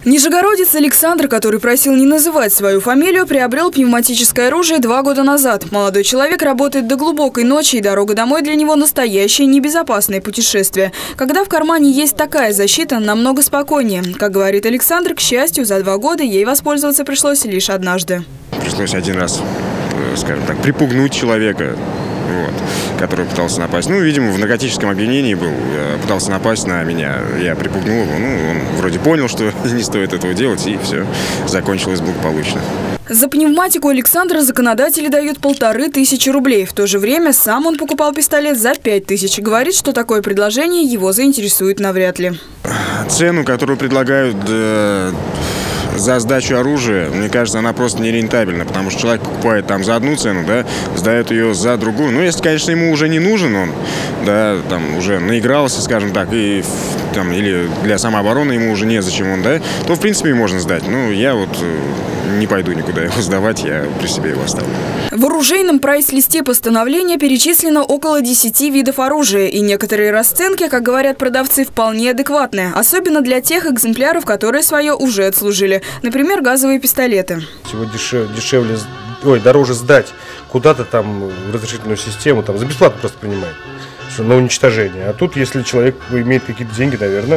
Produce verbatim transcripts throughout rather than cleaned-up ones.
Нижегородец Александр, который просил не называть свою фамилию, приобрел пневматическое оружие два года назад. Молодой человек работает до глубокой ночи, и дорога домой для него настоящее небезопасное путешествие. Когда в кармане есть такая защита, намного спокойнее. Как говорит Александр, к счастью, за два года ей воспользоваться пришлось лишь однажды. Пришлось один раз, скажем так, припугнуть человека, вот, который пытался напасть. Ну, видимо, в наркотическом опьянении был, пытался напасть на меня. Я припугнул его. Ну, он вроде понял, что не стоит этого делать, и все закончилось благополучно. За пневматику Александра законодатели дают полторы тысячи рублей. В то же время сам он покупал пистолет за пять тысяч. Говорит, что такое предложение его заинтересует навряд ли. Цену, которую предлагают э, за сдачу оружия, мне кажется, она просто нерентабельна, потому что человек покупает там за одну цену, да, сдает ее за другую. Ну, если, конечно, ему уже не нужен он, да, там уже наигрался, скажем так, и там, или для самообороны ему уже незачем он, да, то, в принципе, можно сдать. Ну, я вот не пойду никуда его сдавать, я при себе его оставлю. В оружейном прайс-листе постановления перечислено около десяти видов оружия, и некоторые расценки, как говорят продавцы, вполне адекватные, особенно для тех экземпляров, которые свое уже отслужили. Например, газовые пистолеты. Сегодня дешевле, дешевле, ой, дороже сдать куда-то там в разрешительную систему, там за бесплатно просто принимает, на уничтожение. А тут, если человек имеет какие-то деньги, наверное,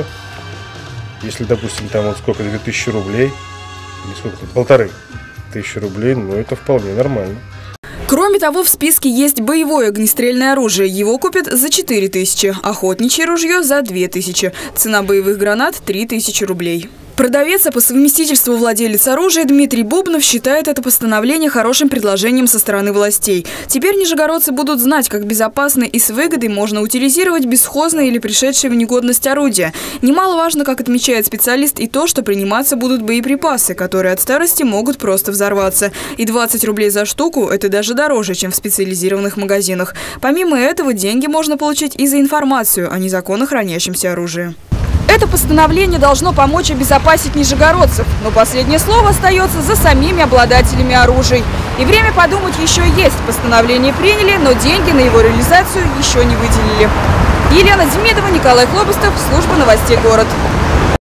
если, допустим, там вот сколько, две тысячи рублей, или сколько, полторы тысячи рублей, ну это вполне нормально. Кроме того, в списке есть боевое огнестрельное оружие. Его купят за четыре тысячи. Охотничье ружье за две тысячи. Цена боевых гранат – три тысячи рублей. Продавец, а по совместительству владелец оружия Дмитрий Бубнов считает это постановление хорошим предложением со стороны властей. Теперь нижегородцы будут знать, как безопасно и с выгодой можно утилизировать бесхозное или пришедшее в негодность орудие. Немаловажно, как отмечает специалист, и то, что приниматься будут боеприпасы, которые от старости могут просто взорваться. И двадцать рублей за штуку – это даже дороже, чем в специализированных магазинах. Помимо этого, деньги можно получить и за информацию о незаконно хранящемся оружии. Это постановление должно помочь обезопасить нижегородцев, но последнее слово остается за самими обладателями оружия. И время подумать еще есть. Постановление приняли, но деньги на его реализацию еще не выделили. Елена Демидова, Николай Хлобыстов, служба новостей «Город».